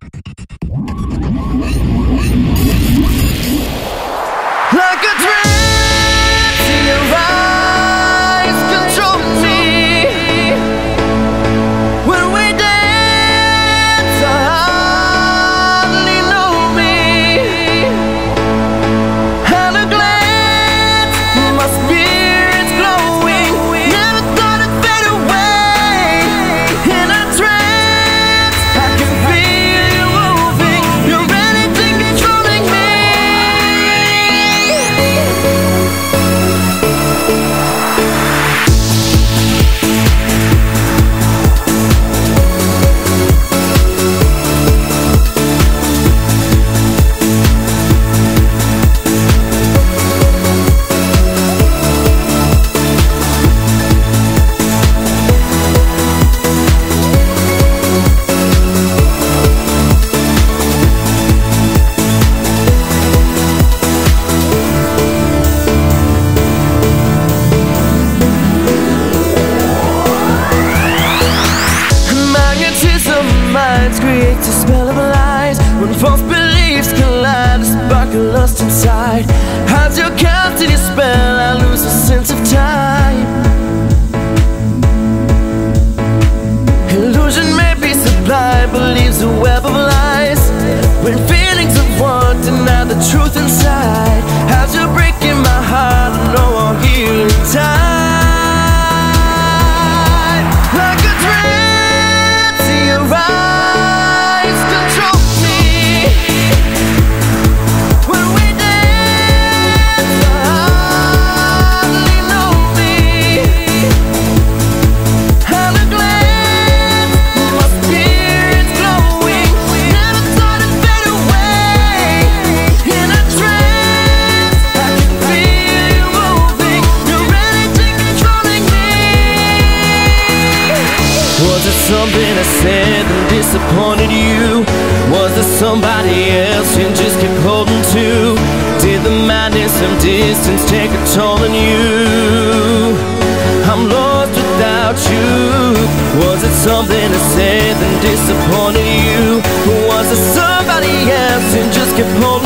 Like a trance, your eyes control me. When we dance, I hardly know me. At a glance, my spirit's glowing. Never thought it'd fade away. In a trance, I can feel you moving. You're anything controlling me. Minds creates a spell of lies. When false beliefs collide, a spark of lust inside. As you're casting your spell, I lose a sense of time. Illusion may be sublime, but leaves a web of lies. When feelings of want deny the truth inside. As you're breaking my heart, I know I'll heal in time. Like a trance, your eyes control me. When we dance, I hardly know me. At a glance, my spirit's glowing. Never thought it'd fade away. In a trance, I can feel you moving. You're anything controlling me. Was it something I said that disappointed you? Was there somebody else you just kept holding to? Did the madness of distance take a toll on you? I'm lost without you. Was it something I said that disappointed you? Was there somebody else you just kept holding